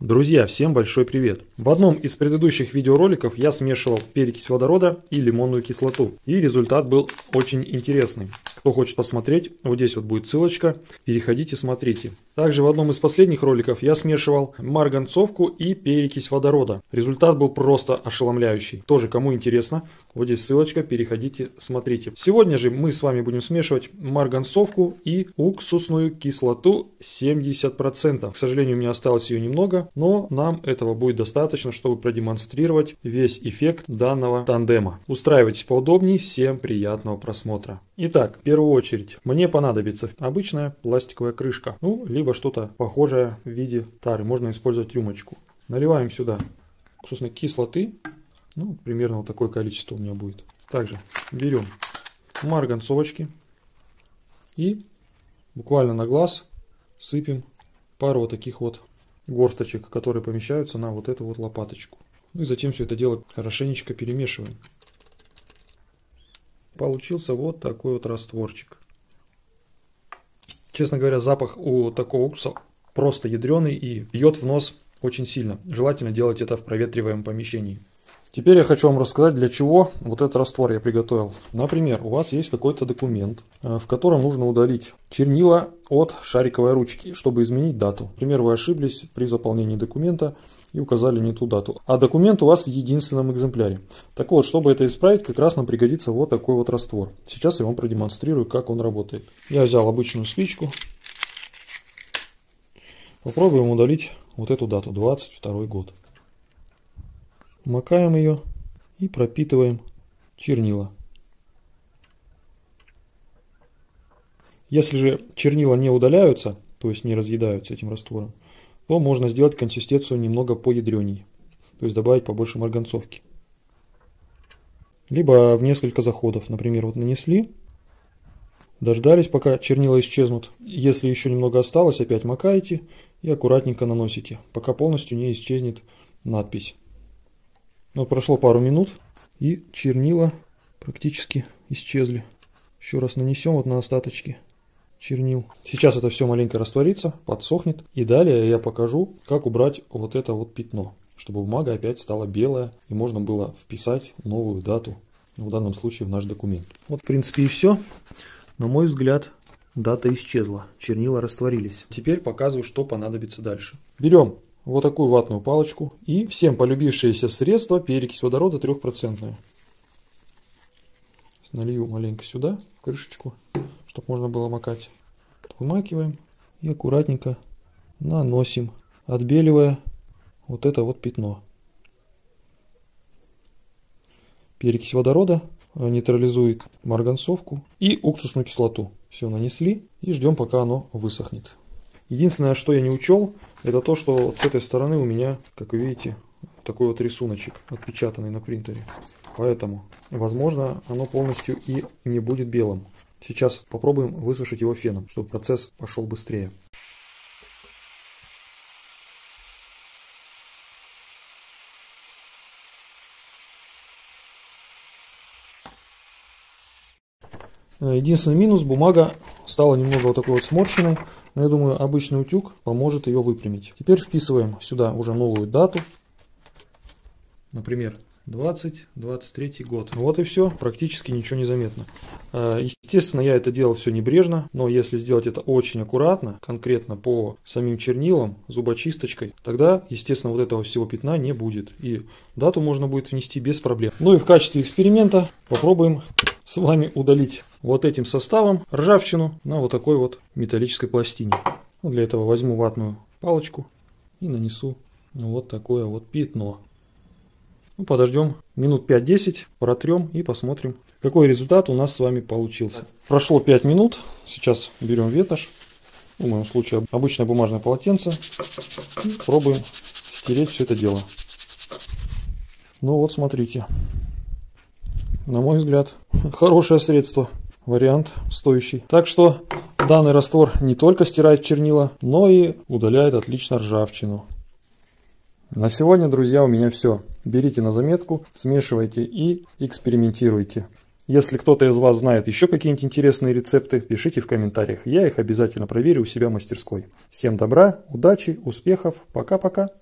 Друзья, всем большой привет! В одном из предыдущих видеороликов я смешивал перекись водорода и лимонную кислоту. И результат был очень интересный. Кто хочет посмотреть, вот здесь вот будет ссылочка. Переходите, смотрите. Также в одном из последних роликов я смешивал марганцовку и перекись водорода. Результат был просто ошеломляющий. Тоже кому интересно, вот здесь ссылочка, переходите, смотрите. Сегодня же мы с вами будем смешивать марганцовку и уксусную кислоту 70%. К сожалению, у меня осталось ее немного, но нам этого будет достаточно, чтобы продемонстрировать весь эффект данного тандема. Устраивайтесь поудобнее, всем приятного просмотра. Итак, в первую очередь мне понадобится обычная пластиковая крышка, либо что-то похожее в виде тары, можно использовать рюмочку. Наливаем сюда уксусной кислоты, примерно вот такое количество у меня будет. Также берем марганцовочки и буквально на глаз сыпем пару вот таких вот горсточек, которые помещаются на вот эту вот лопаточку. И затем все это дело хорошенечко перемешиваем. Получился вот такой вот растворчик. Честно говоря, запах у такого уксуса просто ядреный и бьет в нос очень сильно. Желательно делать это в проветриваемом помещении. Теперь я хочу вам рассказать, для чего вот этот раствор я приготовил. Например, у вас есть какой-то документ, в котором нужно удалить чернила от шариковой ручки, чтобы изменить дату. Например, вы ошиблись при заполнении документа и указали не ту дату. А документ у вас в единственном экземпляре. Так вот, чтобы это исправить, как раз нам пригодится вот такой вот раствор. Сейчас я вам продемонстрирую, как он работает. Я взял обычную спичку. Попробуем удалить вот эту дату, 22 год. Макаем ее и пропитываем чернила. Если же чернила не удаляются, то есть не разъедаются этим раствором, то можно сделать консистенцию немного поядреней, то есть добавить побольше марганцовки. Либо в несколько заходов, например, вот нанесли, дождались, пока чернила исчезнут. Если еще немного осталось, опять макаете и аккуратненько наносите, пока полностью не исчезнет надпись. Вот прошло пару минут, и чернила практически исчезли. Еще раз нанесем вот на остаточки чернил. Сейчас это все маленько растворится, подсохнет. И далее я покажу, как убрать вот это вот пятно, чтобы бумага опять стала белая и можно было вписать новую дату, в данном случае в наш документ. Вот в принципе и все. На мой взгляд, дата исчезла, чернила растворились. Теперь показываю, что понадобится дальше. Берем вот такую ватную палочку и всем полюбившееся средство перекись водорода 3%. Налью маленько сюда, в крышечку, чтобы можно было макать. Вымакиваем и аккуратненько наносим, отбеливая вот это вот пятно. Перекись водорода нейтрализует марганцовку и уксусную кислоту. Все нанесли и ждем, пока оно высохнет. Единственное, что я не учел, это то, что вот с этой стороны у меня, как вы видите, такой вот рисуночек отпечатанный на принтере. Поэтому, возможно, оно полностью и не будет белым. Сейчас попробуем высушить его феном, чтобы процесс пошел быстрее. Единственный минус, бумага стала немного вот такой вот сморщенной, но я думаю, обычный утюг поможет ее выпрямить. Теперь вписываем сюда уже новую дату, например, 2023 год. Вот и все, практически ничего не заметно. Естественно, я это делал все небрежно, но если сделать это очень аккуратно, конкретно по самим чернилам, зубочисточкой, тогда, естественно, вот этого всего пятна не будет. И дату можно будет внести без проблем. Ну и в качестве эксперимента попробуем с вами удалить вот этим составом ржавчину на вот такой вот металлической пластине. Для этого возьму ватную палочку и нанесу вот такое вот пятно. Подождем минут 5-10, протрем и посмотрим, какой результат у нас с вами получился. Прошло 5 минут, сейчас берем ветошь, в моем случае обычное бумажное полотенце, и пробуем стереть все это дело. Ну вот смотрите, на мой взгляд, хорошее средство, вариант стоящий. Так что данный раствор не только стирает чернила, но и удаляет отлично ржавчину. На сегодня, друзья, у меня все. Берите на заметку, смешивайте и экспериментируйте. Если кто-то из вас знает еще какие-нибудь интересные рецепты, пишите в комментариях. Я их обязательно проверю у себя в мастерской. Всем добра, удачи, успехов. Пока-пока.